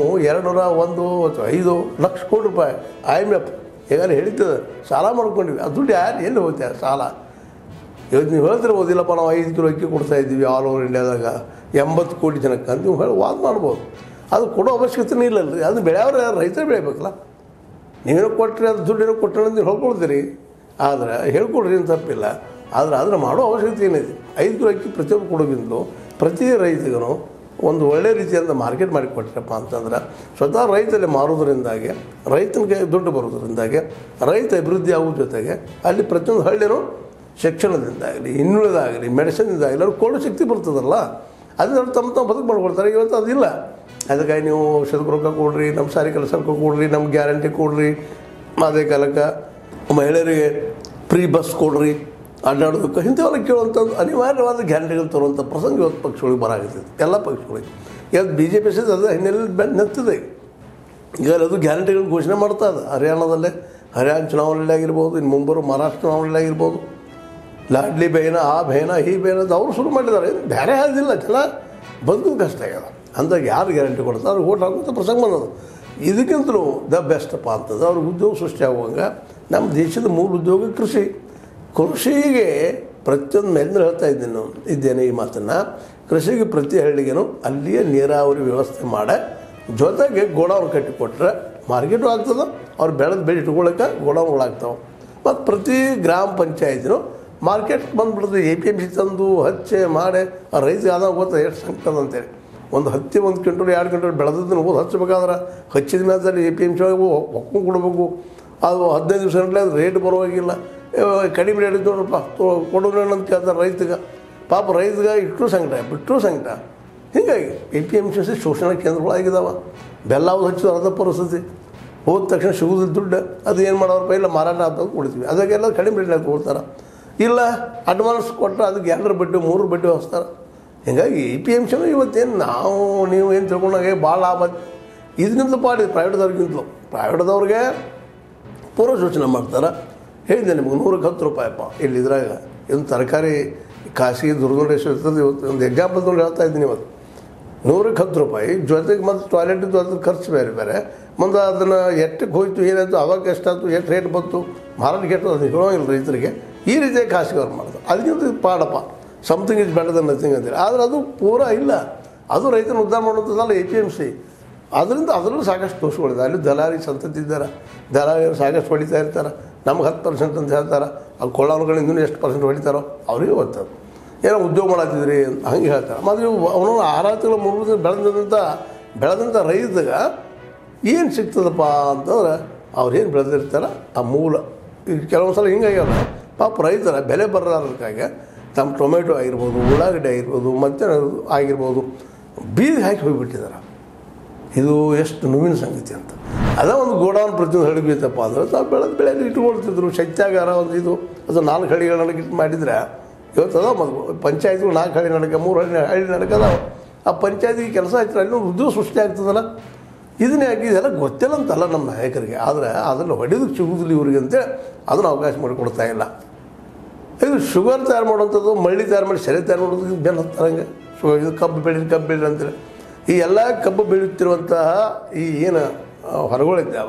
205 ಲಕ್ಷ ಕೋಟಿ ರೂಪಾಯಿ IMF ಈಗಾಗಲೇ ಹೇಳಿದ್ದದ ಸಾಲ ಮಾಡ್ಕೊಂಡಿವಿ. ಆ ದುಡ್ಡು ಯಾರು ಎಲ್ಲಿ ಹೋಗ್ತಾರೆ ಸಾಲ? ಇವತ್ತು ನೀವು ಹೇಳ್ತಿರ್ಬೋದಿಲ್ಲಪ್ಪ, ನಾವು 5 ಕಿಲೋ ಅಕ್ಕಿ ಕೊಡ್ತಾಯಿದ್ದೀವಿ ಆಲ್ ಓವರ್ ಇಂಡಿಯಾದಾಗ 80 ಕೋಟಿ ಜನಕ್ಕೆ ಅಂತ ನೀವು ಹೇಳಿ ವಾದ ಮಾಡ್ಬೋದು. ಅದು ಕೊಡೋ ಅವಶ್ಯಕತೆನೇ ಇಲ್ಲಲ್ರಿ. ಅದು ಬೆಳೆಯವ್ರು ಯಾರು? ರೈತರು ಬೆಳಿಬೇಕಲ್ಲ. ನೀವೇನೋ ಕೊಟ್ಟರೆ ಅದು ದುಡ್ಡೇನೋ ಕೊಟ್ಟರೆ ಅಂತ ನೀವು ಹೇಳ್ಕೊಳ್ತೀರಿ, ಆದರೆ ಹೇಳ್ಕೊಡ್ರಿ ಅಂತ ತಪ್ಪಿಲ್ಲ. ಆದರೆ ಮಾಡೋ ಅವಶ್ಯಕತೆ ಏನಿದೆ? 5 ಕಿಲೋ ಅಕ್ಕಿ ಪ್ರತಿಯೊಬ್ಬರು ಕೊಡೋದ್ರಿಂದಲೂ ಪ್ರತಿ ರೈತಗೂ ಒಂದು ಒಳ್ಳೆ ರೀತಿಯಿಂದ ಮಾರ್ಕೆಟ್ ಮಾಡಿ ಕೊಟ್ಟರಪ್ಪ ಅಂತಂದ್ರೆ ಸ್ವತಃ ರೈತಲ್ಲಿ ಮಾರೋದ್ರಿಂದಾಗಿ ರೈತನ ಕೈ ದುಡ್ಡು ಬರೋದ್ರಿಂದಾಗಿ ರೈತ ಅಭಿವೃದ್ಧಿ ಆಗೋ ಜೊತೆಗೆ ಅಲ್ಲಿ ಪ್ರತಿಯೊಂದು ಹಳ್ಳಿನೂ ಶಿಕ್ಷಣದಿಂದಾಗಲಿ, ಇನ್ನುಳಿದಾಗಲಿ, ಮೆಡಿಸಿನ್ದಾಗಲಿ ಅವ್ರು ಕೊಡೋ ಶಕ್ತಿ ಬರ್ತದಲ್ಲ. ಅದನ್ನ ತಮ್ಮ ಬದುಕು ಮಾಡ್ಕೊಳ್ತಾರೆ. ಇವತ್ತು ಅದಿಲ್ಲ. ಅದಕ್ಕಾಗಿ ನೀವು ಔಷಧಕ್ಕೆ ರೊಕ್ಕ ಕೊಡ್ರಿ, ನಮ್ಮ ಸಾರಿ ಕೆಲಸಕ್ಕೆ ಕೊಡ್ರಿ, ನಮ್ಗೆ ಗ್ಯಾರಂಟಿ ಕೊಡ್ರಿ, ಅದೇ ಕಾಲಕ್ಕೆ ಮಹಿಳೆಯರಿಗೆ ಫ್ರೀ ಬಸ್ ಕೊಡ್ರಿ, ಅಡ್ಡಾಡೋದಕ್ಕೆ ಇಂಥವೆಲ್ಲ ಕೇಳುವಂಥದ್ದು ಅನಿವಾರ್ಯವಾದ ಗ್ಯಾರಂಟಿಗಳು ತರುವಂಥ ಪ್ರಸಂಗ ಇವತ್ತು ಪಕ್ಷಗಳಿಗೆ ಬರಾಗ್ತದೆ. ಎಲ್ಲ ಪಕ್ಷಗಳಿಗೆ ಇವತ್ತು BJP ಅದು ಹಿನ್ನೆಲೆಯಲ್ಲಿ ನಿಂತಿದೆ. ಈಗ ಅದು ಗ್ಯಾರಂಟಿಗಳು ಘೋಷಣೆ ಮಾಡ್ತಾ ಇದೆ. ಹರಿಯಾಣ ಚುನಾವಣೆಯಲ್ಲಿ ಆಗಿರ್ಬೋದು, ಇನ್ನು ಮುಂಬರುವ ಮಹಾರಾಷ್ಟ್ರ ಚುನಾವಣೆಯಲ್ಲಿ ಆಗಿರ್ಬೋದು, ಲಾಡ್ಲಿ ಬೈನ ಆ ಬೈನ ಈ ಬೈನ ಅಂತ ಅವರು ಶುರು ಮಾಡಿದ್ದಾರೆ. ಬೇರೆ ಯಾವುದಿಲ್ಲ, ಜನ ಬದುಕೋದು ಕಷ್ಟ ಆಗ್ಯದ. ಅಂದಾಗ ಯಾರು ಗ್ಯಾರಂಟಿ ಕೊಡ್ತಾರೆ ಅವ್ರಿಗೆ ಓಟ್ ಹಾಕುವಂಥ ಪ್ರಸಂಗ ಬಂದದು. ಇದಕ್ಕಿಂತಲೂ ದ ಬೆಸ್ಟಪ್ಪ ಅಂತಂದ್ರೆ ಅವ್ರಿಗೆ ಉದ್ಯೋಗ ಸೃಷ್ಟಿ ಆಗುವಂಗೆ ನಮ್ಮ ದೇಶದ ಮೂಲ ಉದ್ಯೋಗ ಕೃಷಿಗೆ ಪ್ರತಿಯೊಂದು ಮೇಲಿಂದ ಹೇಳ್ತಾ ಇದ್ದೇನೆ ಈ ಮಾತನ್ನು. ಕೃಷಿಗೆ ಪ್ರತಿ ಹಳ್ಳಿಗೂ ಅಲ್ಲಿಯೇ ನೀರಾವರಿ ವ್ಯವಸ್ಥೆ ಮಾಡಿ ಜೊತೆಗೆ ಗೋಡೌನ್ ಕಟ್ಟಿಕೊಟ್ರೆ ಮಾರ್ಕೆಟು ಆಗ್ತದೆ, ಅವ್ರು ಬೆಳೆ ಇಟ್ಕೊಳ್ಳೋಕೆ ಗೋಡೌನ್ಗಳಾಗ್ತಾವೆ. ಮತ್ತು ಪ್ರತಿ ಗ್ರಾಮ ಪಂಚಾಯತಿನೂ ಮಾರ್ಕೆಟ್ ಬಂದುಬಿಡ್ತದೆ. APMC ತಂದು ಹಚ್ಚೆ ಮಾಡಿ ಆ ರೈತರಿಗೆ ಆದಾಗ ಗೊತ್ತಾ ಎಷ್ಟು ಸಂಕಟ ಅಂತೇಳಿ. ಒಂದು ಹತ್ತಿ 1 ಕ್ವಿಂಟಲ್ 2 ಕ್ವಿಂಟಲ್ ಬೆಳೆದದ್ದನ್ನು ಹೋಗಿ ಹಚ್ಚಬೇಕಾದ್ರೆ ಹಚ್ಚಿದ ಮೇಲೆ APMC ಒಳಗೆ ಒಕ್ಕೊಂಡು ಕೊಡಬೇಕು. ಅದು 15 ದಿವಸ ಗಂಟಲೆ ಅದು ರೇಟ್ ಬರುವಾಗಿಲ್ಲ. ಕಡಿಮೆ ರೇಟ್ ನೋಡ್ರಪ್ಪ ಕೊಡೋಣ ಅಂತ ಕೇಳ್ತಾರೆ ರೈತಗೆ. ಪಾಪ ರೈತಗೆ ಬಿಟ್ಟರು ಸಂಕಟ. ಹೀಗಾಗಿ APMC ಶೋಷಣಾ ಕೇಂದ್ರಗಳಾಗಿದ್ದಾವೆ. ಬೆಲ್ಲ ಅವ್ರು ಹಚ್ಚಿದ ಅರ್ಧ ಪರಿಸ್ಥಿತಿ ಹೋದ ತಕ್ಷಣ ಸಿಗೋದಿಲ್ಲ ದುಡ್ಡು. ಅದು ಏನು ಮಾಡೋರಪ್ಪ, ಇಲ್ಲ ಮಾರಾಟ ಆದಾಗ ಕೊಡ್ತೀವಿ, ಅದಕ್ಕೆಲ್ಲ ಕಡಿಮೆ ರೇಟ್ನಾಗ ಕೊಡ್ತಾರೆ. ಇಲ್ಲ ಅಡ್ವಾನ್ಸ್ ಕೊಟ್ಟರೆ ಅದಕ್ಕೆ 2 ಬಡ್ಡಿ 3 ಬಡ್ಡಿ ಹೊಸ್ತಾರೆ. ಹೀಗಾಗಿ APMC ಇವತ್ತೇನು ನೀವು ಏನು ತಿಳ್ಕೊಂಡಾಗ ಭಾಳ ಲಾಭ ಇದಕ್ಕಿಂತ ಪಾಡಿದೆ ಪ್ರೈವೇಟ್ದವ್ರಿಗಿಂತಲೂ. ಪ್ರೈವೇಟ್ದವ್ರಿಗೆ ಪೂರ್ವ ಸೂಚನೆ ಮಾಡ್ತಾರೆ. ಹೇಳಿದೆ ನಿಮಗೆ 110 ರೂಪಾಯಪ್ಪ. ಇಲ್ಲಿ ಇದ್ರಾಗ ಇದನ್ನು ತರಕಾರಿ ಖಾಸಗಿ ದುರ್ಗೇಶ್ವರ ಇರ್ತದೆ. ಇವತ್ತು ಒಂದು ಎಕ್ಸಾಂಪಲ್ ತೊಗೊಂಡು ಹೇಳ್ತಾ ಇದ್ದೀನಿ. ಇವತ್ತು 110 ರೂಪಾಯಿ ಜೊತೆಗೆ ಮತ್ತು ಟಾಯ್ಲೆಟಿದ್ದು ಅದ್ರ ಖರ್ಚು ಬೇರೆ ಮುಂದೆ ಅದನ್ನು ಎಷ್ಟಕ್ಕೆ ಹೋಯ್ತು, ಏನಾಯಿತು, ಅವಾಗ ಎಷ್ಟಾಯ್ತು, ಎಷ್ಟು ರೇಟ್ ಬಂತು, ಮಾರಾಟಕ್ಕೆ ಎಷ್ಟು, ಅದು ಹೇಳೋಂಗಿಲ್ಲ ರೈತರಿಗೆ. ಈ ರೀತಿಯಾಗಿ ಖಾಸಗಿಯವ್ರು ಮಾಡೋದು ಅದಕ್ಕಿಂತ ಪಾಡಪ್ಪ, something is better than nothing ಅಂತೇಳಿ. ಆದರೆ ಅದು ಪೂರಾ ಇಲ್ಲ. ಅದು ರೈತನ ಉದ್ಧಾರ ಮಾಡುವಂಥದ್ದಲ್ಲ APMC. ಅದರಿಂದ ಅದರಲ್ಲೂ ಸಾಕಷ್ಟು ದೋಷಗಳಿದೆ. ಅಲ್ಲಿ ದಲಾರಿ ಸಂತತಿ ಇದ್ದಾರೆ, ದಲಾರಿಯರು ಸಾಕಷ್ಟು ಹೊಡಿತಾ ಇರ್ತಾರೆ. ನಮ್ಗೆ 10% ಅಂತ ಹೇಳ್ತಾರೆ. ಅಲ್ಲಿ ಕೊಳ್ಳೋರುಗಳು ಇನ್ನೂ ಎಷ್ಟು % ಹೊಡಿತಾರೋ ಅವ್ರಿಗೆ ಗೊತ್ತದು. ಏನೋ ಉದ್ಯೋಗ ಮಾಡತ್ತಿದ್ರಿ ಅಂತ ಹಂಗೆ ಹೇಳ್ತಾರೆ. ಮತ್ತು ಅವನು 6 ತಿಂಗಳು 3 ತಿಂಗಳು ಬೆಳೆದಂಥ ರೈತಗೆ ಏನು ಸಿಗ್ತದಪ್ಪ ಅಂತಂದ್ರೆ ಅವ್ರೇನು ಬೆಳೆದಿರ್ತಾರೆ ಆ ಮೂಲ. ಈಗ ಕೆಲವೊಂದು ಸಲ ಹಿಂಗಾಗ್ಯಾವ ಪಾಪ ರೈತರ ಬೆಲೆ ಬರೋದಕ್ಕಾಗಿ ತಮ್ಮ ಟೊಮೆಟೊ ಆಗಿರ್ಬೋದು, ಉಳ್ಳಾಗಡ್ಡೆ ಆಗಿರ್ಬೋದು, ಮತ್ತೆ ಆಗಿರ್ಬೋದು ಬೀದಿಗೆ ಹಾಕಿ ಹೋಗಿಬಿಟ್ಟಿದ್ದಾರೆ. ಇದು ಎಷ್ಟು ನೋವಿನ ಸಂಗತಿ ಅಂತ. ಅದೇ ಒಂದು ಗೋಡೌನ್ ಪ್ರತಿಯೊಂದು ಹಳ್ಳಿಗೆ ಬೀತಪ್ಪ ಅಂದ್ರೆ ತಾವು ಬೆಳೆ ಇಟ್ಕೊಳ್ತಿದ್ರು. ಶಕ್ತಿಯಾಗಾರ ಒಂದು ಇದು ಅದು 4 ಹಳ್ಳಿಗಳ ನಡಕ್ಕೆ ಇಟ್ಟು ಮಾಡಿದರೆ ಇವತ್ತು ಅದಾವ. ಪಂಚಾಯತ್ಗಳು 4 ಹಳ್ಳಿ ನಡಕ 3 ಹಳ್ಳಿ ನಡಕದಾವ. ಆ ಪಂಚಾಯತಿಗೆ ಕೆಲಸ ಆಯ್ತು, ಅಲ್ಲಿ ಉದ್ಯೋಗ ಸೃಷ್ಟಿ ಆಗ್ತದಲ್ಲ. ಇದನ್ನೇ ಆಗಿ ಇದೆಲ್ಲ ಗೊತ್ತಿಲ್ಲ ಅಂತಲ್ಲ ನಮ್ಮ ನಾಯಕರಿಗೆ. ಆದರೆ ಅದನ್ನು ಹೊಡೆಯೋದಕ್ಕೆ ಸಿಗುವುದಿಲ್ಲ ಇವ್ರಿಗೆ ಅಂತೇಳಿ ಅದನ್ನು ಅವಕಾಶ ಮಾಡಿಕೊಡ್ತಾ ಇಲ್ಲ. ಇದು ಶುಗರ್ ತಯಾರು ಮಾಡುವಂಥದ್ದು, ಮಳ್ಳಿ ತಯಾರು ಮಾಡಿ ಸೆರೆ ತಯಾರು ಮಾಡೋದಕ್ಕೆ ಬೆನ್ನು ಹತ್ತಾರಂಗೆ. ಇದು ಕಬ್ಬು ಬೆಳೀರಿ ಅಂತೇಳಿ ಈ ಎಲ್ಲ ಕಬ್ಬು ಬೆಳೆಯುತ್ತಿರುವಂತಹ ಈ ಏನು ಹೊರಗಳಿದ್ದಾವ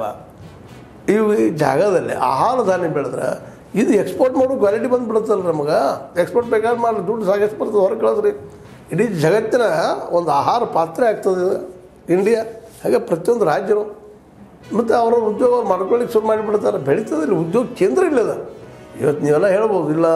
ಇವು ಈ ಜಾಗದಲ್ಲಿ ಆಹಾರ ಧಾನ್ಯ ಬೆಳೆದ್ರೆ ಇದು ಎಕ್ಸ್ಪೋರ್ಟ್ ಮಾಡೋ ಕ್ವಾಲಿಟಿ ಬಂದುಬಿಡುತ್ತಲ್ಲ ನಮಗೆ. ಎಕ್ಸ್ಪೋರ್ಟ್ ಬೇಕಾದ್ರೆ ಮಾಡಿ ದುಡ್ಡು ಸಾಕಷ್ಟು ಬರ್ತದೆ, ಹೊರಗೆ ಕಳಿಸ್ರಿ. ಇಡೀ ಜಗತ್ತಿನ ಒಂದು ಆಹಾರ ಪಾತ್ರೆ ಆಗ್ತದೆ ಇಂಡಿಯಾ. ಹಾಗೆ ಪ್ರತಿಯೊಂದು ರಾಜ್ಯರು ಮತ್ತು ಅವರ ಉದ್ಯೋಗ ಮಾಡ್ಕೊಳ್ಳಿಕ್ಕೆ ಶುರು ಮಾಡಿಬಿಡ್ತಾರೆ. ಬೆಳೀತದೆ ಇಲ್ಲಿ ಉದ್ಯೋಗ ಕೇಂದ್ರ ಇಲ್ಲದ. ಇವತ್ತು ನೀವೆಲ್ಲ ಹೇಳ್ಬೋದು ಇಲ್ಲ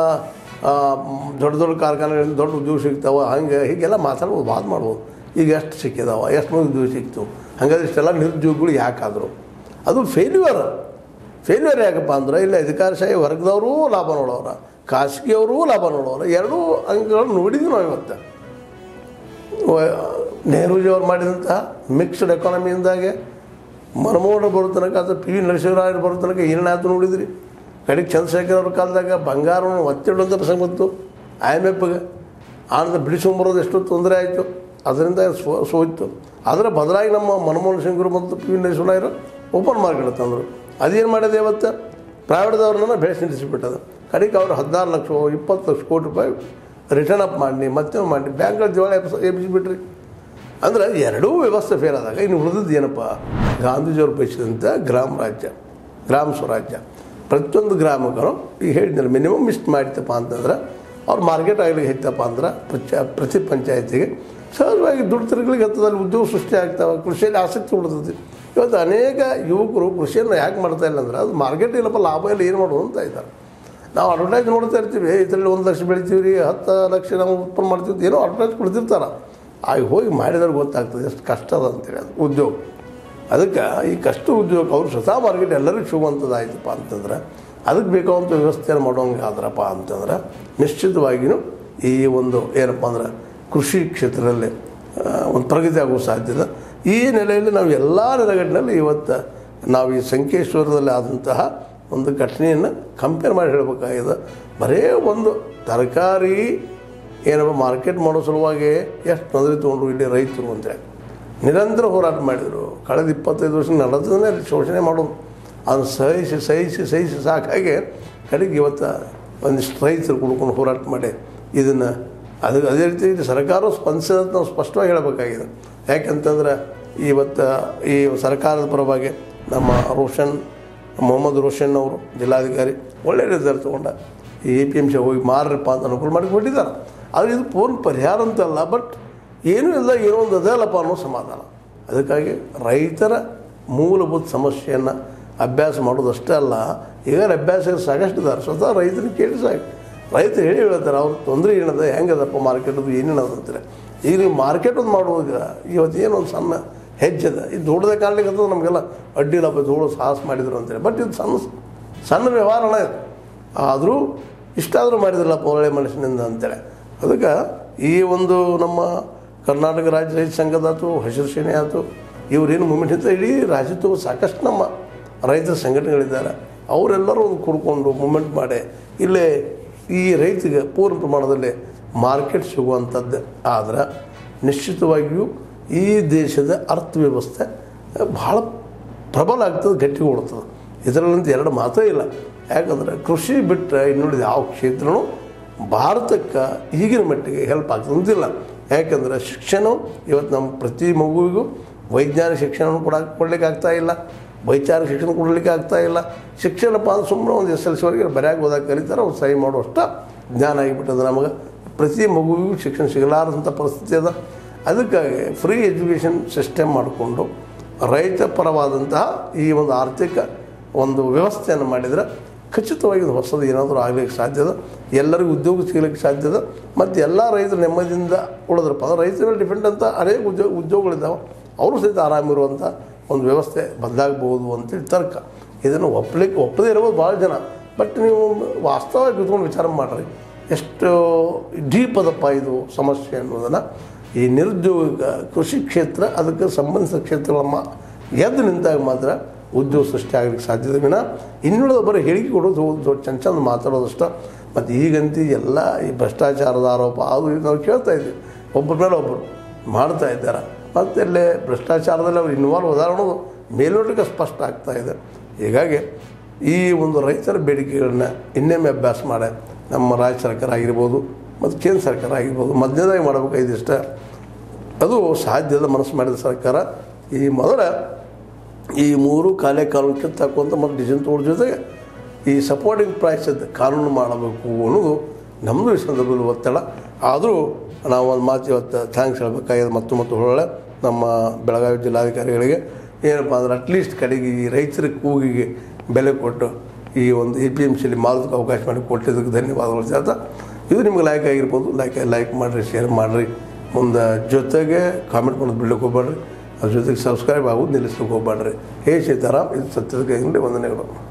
ದೊಡ್ಡ ಕಾರ್ಖಾನೆಗಳಿಂದ ದೊಡ್ಡ ಉದ್ಯೋಗ ಸಿಗ್ತಾವೆ ಹಂಗೆ ಹೀಗೆಲ್ಲ ಮಾತಾಡ್ಬೋದು, ಮಾಡ್ಬೋದು. ಈಗ ಎಷ್ಟು ಸಿಕ್ಕಿದಾವ, ಎಷ್ಟು ಮಂದಿ ಉದ್ಯೋಗ ಸಿಕ್ತು, ಹಾಗಾದ್ರೆ ಇಷ್ಟೆಲ್ಲ ನಿರುದ್ಯೋಗಿಗಳು ಯಾಕಾದರು? ಅದು ಫೇಲ್ಯೂರ್ ಯಾಕಪ್ಪ ಅಂದ್ರೆ ಇಲ್ಲಿ ಅಧಿಕಾರಶಾಹಿ ವರ್ಗದವರು ಲಾಭ ನೋಡೋರ, ಖಾಸಗಿಯವರು ಲಾಭ ನೋಡೋರು, ಎರಡೂ ಅಂಗಗಳನ್ನು ನೋಡಿದ್ವಿ ನಾವು ಇವತ್ತು. ನೆಹರೂಜಿಯವ್ರು ಮಾಡಿದಂತಹ ಮಿಕ್ಸ್ಡ್ ಎಕಾನಮಿಯಿಂದಾಗೆ ಮನಮೋಹನ್ ಬರೋ ತನಕ ಅಥವಾ ಪಿ ವಿ ನರಸಿಂಹರಾಯರು ಬರೋ ತನಕ ಏನಾಯ್ತು ನೋಡಿದ್ರಿ. ಕಡೆಗೆ ಚಂದ್ರಶೇಖರ್ ಅವ್ರ ಕಾಲದಾಗ ಬಂಗಾರವನ್ನು ಒತ್ತಿಡುವಂಥ ಪ್ರಸಂಗ ಬಂತು IMFಗೆ. ಆನಂತರ ಬ್ರಿಟಿಷ್ ಬರೋದು ಎಷ್ಟು ತೊಂದರೆ ಆಯಿತು, ಅದರಿಂದ ಸೋಯ್ತು. ಅದರ ಬದಲಾಗಿ ನಮ್ಮ ಮನಮೋಹನ್ ಸಿಂಗ್ರು ಮತ್ತು ಪಿ ವಿ ನರಸಿಂಹರಾಯರು ಓಪನ್ ಮಾರ್ಕೆಟ್ ತಂದರು. ಅದೇನು ಮಾಡಿದೆ ಇವತ್ತು ಪ್ರೈವೇಟ್ದವ್ರನ್ನ ಬೆಳೆಸಿ ನಿಲ್ಲಿಸಿಬಿಟ್ಟದು. ಕಡೆಗೆ ಅವರು 16 ಲಕ್ಷ 20 ಲಕ್ಷ ಕೋಟಿ ರೂಪಾಯಿ ರಿಟರ್ನ್ ಅಪ್ ಮಾಡಿ ಮತ್ತೆ ಮಾಡಿ ಬ್ಯಾಂಕ್ಗಳ ದಿವಾಳಿ ಎಬ್ಬಿಸಿಬಿಟ್ರಿ. ಅಂದ್ರೆ ಎರಡೂ ವ್ಯವಸ್ಥೆ ಫೇಲ್ ಆದಾಗ ಇನ್ನು ಉಳಿದದ್ದು ಏನಪ್ಪ, ಗಾಂಧೀಜಿಯವರು ಬಯಸಿದಂಥ ಗ್ರಾಮ ಸ್ವರಾಜ್ಯ. ಪ್ರತಿಯೊಂದು ಗ್ರಾಮಗಳು ಈಗ ಹೇಳಿದ್ನಲ್ಲ ಮಿನಿಮಮ್ ಇಷ್ಟು ಮಾಡಿತಪ್ಪ ಅಂತಂದ್ರೆ ಅವ್ರು ಮಾರ್ಕೆಟ್ ಆಗಲಿಕ್ಕೆ ಹೆಚ್ಚಪ್ಪ ಅಂದ್ರೆ ಪ್ರತಿ ಪಂಚಾಯತಿಗೆ ಸಹಜವಾಗಿ ದುಡ್ಡು ತಿರುಗಲಿಕ್ಕೆ ಹತ್ತದಲ್ಲಿ ಉದ್ಯೋಗ ಸೃಷ್ಟಿ ಆಗ್ತಾವೆ, ಕೃಷಿಯಲ್ಲಿ ಆಸಕ್ತಿ ಉಳಿತೈತಿ. ಇವತ್ತು ಅನೇಕ ಯುವಕರು ಕೃಷಿಯನ್ನು ಯಾಕೆ ಮಾಡ್ತಾ ಇಲ್ಲ ಅಂದ್ರೆ ಅದು ಮಾರ್ಕೆಟ್ ಇಲ್ಲಪ್ಪ, ಲಾಭ ಇಲ್ಲ, ಏನು ಮಾಡೋದು ಅಂತ ಇದ್ದಾರೆ. ನಾವು ಅಡ್ವರ್ಟೈಸ್ ನೋಡ್ತಾ ಇರ್ತೀವಿ, ಇದರಲ್ಲಿ 1 ಲಕ್ಷ ಬೆಳಿತೀವಿ ರೀ, 10 ಲಕ್ಷ ನಾವು ಉತ್ಪನ್ನ ಮಾಡ್ತೀವಿ, ಏನೋ ಅಡ್ವರ್ಟೈಸ್ ಕೊಡ್ತಿರ್ತಾರೆ. ಆಗ ಹೋಗಿ ಮಾಡಿದ್ರೆ ಗೊತ್ತಾಗ್ತದೆ ಎಷ್ಟು ಕಷ್ಟ ಅದ ಅಂತೇಳಿ ಅದು ಉದ್ಯೋಗ. ಅದಕ್ಕೆ ಈ ಕಷ್ಟ ಉದ್ಯೋಗ ಅವರು ಸ್ವತಃ ಮಾರ್ಕೆಟ್ ಎಲ್ಲರಿಗೂ ಸಿಗುವಂಥದ್ದಾಯ್ತಪ್ಪ ಅಂತಂದ್ರೆ ಅದಕ್ಕೆ ಬೇಕಾದಂಥ ವ್ಯವಸ್ಥೆಯನ್ನು ಮಾಡೋಂಗೆ ಆದ್ರಪ್ಪ ಅಂತಂದ್ರೆ ನಿಶ್ಚಿತವಾಗಿಯೂ ಈ ಒಂದು ಏನಪ್ಪ ಅಂದ್ರೆ ಕೃಷಿ ಕ್ಷೇತ್ರದಲ್ಲಿ ಒಂದು ಪ್ರಗತಿ ಆಗುವ ಸಾಧ್ಯತೆ. ಈ ನೆಲೆಯಲ್ಲಿ ನಾವು ಎಲ್ಲ ನೆಲೆಗಟ್ಟಿನಲ್ಲಿ ಇವತ್ತು ನಾವು ಈ ಸಂಕೇಶ್ವರದಲ್ಲಿ ಆದಂತಹ ಒಂದು ಘಟನೆಯನ್ನು ಕಂಪೇರ್ ಮಾಡಿ ಹೇಳಬೇಕಾಗಿದೆ. ಬರೇ ಒಂದು ತರಕಾರಿ ಏನಪ್ಪ ಮಾರ್ಕೆಟ್ ಮಾಡೋ ಸಲುವಾಗಿ ಎಷ್ಟು ತೊಂದರೆ ತೊಗೊಂಡ್ರು ಇಲ್ಲಿ ರೈತರು ಅಂತೇಳಿ ನಿರಂತರ ಹೋರಾಟ ಮಾಡಿದರು. ಕಳೆದ 25 ವರ್ಷ ನಡೆದನ್ನೇ ಶೋಷಣೆ ಮಾಡೋದು, ಅದನ್ನು ಸಹಿಸಿ ಸಾಕಾಗಿ ಕಡೆಗೆ ಇವತ್ತು ಒಂದಿಷ್ಟು ರೈತರು ಕುಡ್ಕೊಂಡು ಹೋರಾಟ ಮಾಡಿ ಇದನ್ನು ಅದೇ ರೀತಿ ಸರ್ಕಾರ ಸ್ಪಂದಿಸೋದು ನಾವು ಸ್ಪಷ್ಟವಾಗಿ ಹೇಳಬೇಕಾಗಿದೆ. ಯಾಕೆಂತಂದ್ರೆ ಇವತ್ತು ಈ ಸರ್ಕಾರದ ಪರವಾಗಿ ನಮ್ಮ ಮೊಹಮ್ಮದ್ ರೋಷನ್ ಅವರು ಜಿಲ್ಲಾಧಿಕಾರಿ ಒಳ್ಳೆಯ ನಿರ್ಧಾರ ತೊಗೊಂಡ ಈ APMC ಹೋಗಿ ಮಾರ್ರಪ್ಪ ಅಂತ ಅನುಕೂಲ ಮಾಡಿ ಕೊಟ್ಟಿದ್ದಾರೆ. ಆದರೆ ಇದು ಪೂರ್ಣ ಪರಿಹಾರ ಅಂತಲ್ಲ, ಬಟ್ ಏನೂ ಇಲ್ಲ, ಏನೋ ಒಂದು ಅದಲ್ಲಪ್ಪ ಅನ್ನೋ ಸಮಾಧಾನ. ಅದಕ್ಕಾಗಿ ರೈತರ ಮೂಲಭೂತ ಸಮಸ್ಯೆಯನ್ನು ಅಭ್ಯಾಸ ಮಾಡೋದಷ್ಟೇ ಅಲ್ಲ, ಈಗ ಅಭ್ಯಾಸಗಳು ಸಾಕಷ್ಟು ಇದ್ದಾರೆ. ಸ್ವತಃ ರೈತರಿಗೆ ಕೇಳಿ ಸಾಕು, ರೈತರು ಹೇಳ್ತಾರೆ ಅವ್ರ ತೊಂದರೆ ಏನದ, ಹೆಂಗದಪ್ಪ ಮಾರ್ಕೆಟದು ಏನೇನದ ಅಂತಾರೆ. ಈಗ ನೀವು ಮಾರ್ಕೆಟ್ ಒಂದು ಮಾಡುವಾಗ ಇವತ್ತು ಏನೋ ಒಂದು ಸಣ್ಣ ಹೆಜ್ಜೆದ, ಇದು ದೊಡ್ಡದೇ ಕಾಣಲಿಕ್ಕೆ ಅಂತಂದ್ರೆ ನಮಗೆಲ್ಲ ಅಡ್ಡಿಲ್ಲಪ್ಪ ಧೂಳು ಸಾಹಸ ಮಾಡಿದ್ರು ಅಂತೇಳಿ. ಬಟ್ ಇದು ಸಣ್ಣ ವ್ಯವಹಾರನ ಇದು, ಆದರೂ ಇಷ್ಟಾದರೂ ಮಾಡಿದ್ರಲ್ಲಪ್ಪ ಒಳ್ಳೆಯ ಮನುಷ್ಯನಿಂದ ಅಂತೇಳಿ. ಅದಕ್ಕೆ ಈ ಒಂದು ನಮ್ಮ ಕರ್ನಾಟಕ ರಾಜ್ಯ ರೈತ ಸಂಘದಾಯ್ತು, ಹಸಿರು ಸೇನೆ ಆಯಿತು, ಇವರೇನು ಮೂಮೆಂಟ್ ಅಂತ ಇಡೀ ರಾಜ್ಯದ ಸಾಕಷ್ಟು ನಮ್ಮ ರೈತರ ಸಂಘಟನೆಗಳಿದ್ದಾರೆ. ಅವರೆಲ್ಲರೂ ಒಂದು ಕೂಡ್ಕೊಂಡು ಮೂಮೆಂಟ್ ಮಾಡಿ ಇಲ್ಲೇ ಈ ರೈತಿಗೆ ಪೂರ್ಣ ಪ್ರಮಾಣದಲ್ಲಿ ಮಾರ್ಕೆಟ್ ಸಿಗುವಂಥದ್ದು ಆದ್ರೆ ನಿಶ್ಚಿತವಾಗಿಯೂ ಈ ದೇಶದ ಅರ್ಥವ್ಯವಸ್ಥೆ ಭಾಳ ಪ್ರಬಲ ಆಗ್ತದೆ, ಗಟ್ಟಿಗೊಳ್ತದೆ. ಇದರಲ್ಲಂತ ಎರಡು ಮಾತೇ ಇಲ್ಲ. ಯಾಕಂದರೆ ಕೃಷಿ ಬಿಟ್ಟರೆ ಇನ್ನುಳಿದ ಯಾವ ಕ್ಷೇತ್ರನೂ ಭಾರತಕ್ಕೆ ಈಗಿನ ಮಟ್ಟಿಗೆ ಹೆಲ್ಪ್ ಆಗ್ತದಂತಿಲ್ಲ. ಯಾಕಂದರೆ ಶಿಕ್ಷಣ ಇವತ್ತು ನಮ್ಮ ಪ್ರತಿ ಮಗುವಿಗೂ ವೈಜ್ಞಾನಿಕ ಶಿಕ್ಷಣವನ್ನು ಕೊಡಲಿಕ್ಕೆ ಆಗ್ತಾಯಿಲ್ಲ, ವೈಚಾರಿಕ ಶಿಕ್ಷಣ ಕೊಡಲಿಕ್ಕೆ ಆಗ್ತಾಯಿಲ್ಲ. ಶಿಕ್ಷಣಪ್ಪ ಅಂದ್ರೆ ಸುಮ್ಮನೆ ಒಂದು SLC ವರೆಗೆ ಬರೆಯಾಗಿ ಓದಕ್ಕೆ ಕಲಿತಾರೆ, ಅವ್ರು ಸಹಿ ಮಾಡೋಷ್ಟ ಜ್ಞಾನ ಆಗಿಬಿಟ್ಟದ. ನಮಗೆ ಪ್ರತಿ ಮಗುವಿಗೂ ಶಿಕ್ಷಣ ಸಿಗಲಾರದಂಥ ಪರಿಸ್ಥಿತಿ ಅದ. ಅದಕ್ಕಾಗಿ ಫ್ರೀ ಎಜುಕೇಷನ್ ಸಿಸ್ಟಮ್ ಮಾಡಿಕೊಂಡು ರೈತ ಪರವಾದಂತಹ ಈ ಒಂದು ಆರ್ಥಿಕ ಒಂದು ವ್ಯವಸ್ಥೆಯನ್ನು ಮಾಡಿದರೆ ಖಚಿತವಾಗಿ ಹೊಸದು ಏನಾದರೂ ಆಗಲಿಕ್ಕೆ ಸಾಧ್ಯದ, ಎಲ್ಲರಿಗೂ ಉದ್ಯೋಗ ಸಿಗಲಿಕ್ಕೆ ಸಾಧ್ಯದ. ಮತ್ತು ಎಲ್ಲ ರೈತರು ನೆಮ್ಮದಿಯಿಂದ ಉಳಿದ್ರಪ್ಪ ಅಂದ್ರೆ ರೈತರ ಮೇಲೆ ಡಿಪೆಂಡ್ ಅಂತ ಅನೇಕ ಉದ್ಯೋಗಗಳಿದ್ದಾವೆ, ಅವರು ಸಹಿತ ಆರಾಮಿರುವಂಥ ಒಂದು ವ್ಯವಸ್ಥೆ ಬದಲಾಗಬಹುದು ಅಂತೇಳಿ ತರ್ಕ. ಇದನ್ನು ಒಪ್ಪದೇ ಇರ್ಬೋದು ಭಾಳ ಜನ. ಬಟ್ ನೀವು ವಾಸ್ತವವಾಗಿ ಕೂತ್ಕೊಂಡು ವಿಚಾರ ಮಾಡಿರಿ, ಎಷ್ಟು ಡೀಪ್ ಅದಪ್ಪ ಇದು ಸಮಸ್ಯೆ ಅನ್ನೋದನ್ನು. ಈ ನಿರುದ್ಯೋಗ ಕೃಷಿ ಕ್ಷೇತ್ರ ಅದಕ್ಕೆ ಸಂಬಂಧಿಸಿದ ಕ್ಷೇತ್ರಗಳಮ್ಮ ಎದ್ದು ನಿಂತಾಗ ಮಾತ್ರ ಉದ್ಯೋಗ ಸೃಷ್ಟಿ ಆಗಲಿಕ್ಕೆ ಸಾಧ್ಯತೆ ವಿನ ಇನ್ನುಳಿದ ಬರೀ ಹೇಳಿಕೆ ಕೊಡೋದು ಚಂದ ಮಾತಾಡೋದಷ್ಟ. ಮತ್ತು ಈಗಂತೂ ಎಲ್ಲ ಈ ಭ್ರಷ್ಟಾಚಾರದ ಆರೋಪ ಅದು ಇದು ನಾವು ಕೇಳ್ತಾ ಇದ್ದೀವಿ, ಒಬ್ಬರ ಮೇಲೆ ಒಬ್ಬರು ಮಾಡ್ತಾ ಇದ್ದಾರೆ. ಮತ್ತು ಅಲ್ಲೇ ಭ್ರಷ್ಟಾಚಾರದಲ್ಲಿ ಅವ್ರು ಇನ್ವಾಲ್ವ್ ಅನ್ನೋದು ಮೇಲ್ನೋಟಕ್ಕೆ ಸ್ಪಷ್ಟ ಆಗ್ತಾ ಇದೆ. ಹೀಗಾಗಿ ಈ ಒಂದು ರೈತರ ಬೇಡಿಕೆಗಳನ್ನ ಇನ್ನೊಮ್ಮೆ ಅಭ್ಯಾಸ ಮಾಡಿ ನಮ್ಮ ರಾಜ್ಯ ಸರ್ಕಾರ ಆಗಿರ್ಬೋದು ಮತ್ತು ಕೇಂದ್ರ ಸರ್ಕಾರ ಆಗಿರ್ಬೋದು ಮಧ್ಯದಾಗಿ ಮಾಡಬೇಕಾಗಿದೆ ಇಷ್ಟ. ಅದು ಸಾಧ್ಯದ ಮನಸ್ಸು ಮಾಡಿದ ಸರ್ಕಾರ ಈ ಮೊದಲ ಈ 3 ಕಾನೂನು ಕಿತ್ತಾಕುವಂಥ ಮತ್ತು ಡಿಸಿಷನ್ ತಗೊಳ್ಳೋ ಜೊತೆಗೆ ಈ ಸಪೋರ್ಟಿಂಗ್ ಪ್ರೈಸದ್ದು ಕಾನೂನು ಮಾಡಬೇಕು ಅನ್ನೋದು ನಮ್ಮದು ಈ ಸಂದರ್ಭದಲ್ಲಿ ಒತ್ತಡ. ಆದರೂ ನಾವು ಒಂದು ಮಾತು ಇವತ್ತು ಥ್ಯಾಂಕ್ಸ್ ಹೇಳಬೇಕಾಗಿದೆ ಮತ್ತು ಹೊರಳೆ ನಮ್ಮ ಬೆಳಗಾವಿ ಜಿಲ್ಲಾಧಿಕಾರಿಗಳಿಗೆ. ಏನಪ್ಪ ಅಂದ್ರೆ ಅಟ್ಲೀಸ್ಟ್ ಕಡೆಗೆ ಈ ರೈತರ ಕೂಗಿಗೆ ಬೆಲೆ ಕೊಟ್ಟು ಈ ಒಂದು APMCಯಲ್ಲಿ ಮಾಡೋದಕ್ಕೆ ಅವಕಾಶ ಮಾಡಿ ಕೊಟ್ಟಿದ್ದಕ್ಕೆ ಧನ್ಯವಾದಗಳು ಹೇಳ್ತಾ, ಇದು ನಿಮ್ಗೆ ಲೈಕ್ ಆಗಿರ್ಬೋದು, ಲೈಕ್ ಮಾಡಿರಿ, ಶೇರ್ ಮಾಡಿರಿ. ಮುಂದೆ ಜೊತೆಗೆ ಕಾಮೆಂಟ್ ಮಾಡೋದು ಬಿಡ್ಲಿಕ್ಕೆ ಹೋಗ್ಬೇಡ್ರಿ. ಅದ್ರ ಜೊತೆಗೆ ಸಬ್ಸ್ಕ್ರೈಬ್ ಆಗೋದು ನಿಲ್ಲಿಸ್ಲಿಕ್ಕೆ ಹೋಗ್ಬೇಡ್ರಿ. ಹೇ ಸೀತಾರಾಮ್, ಇದು ಸತ್ಯದ ಕೈಗೊಂಡೆ ವಂದನೆಗಳು.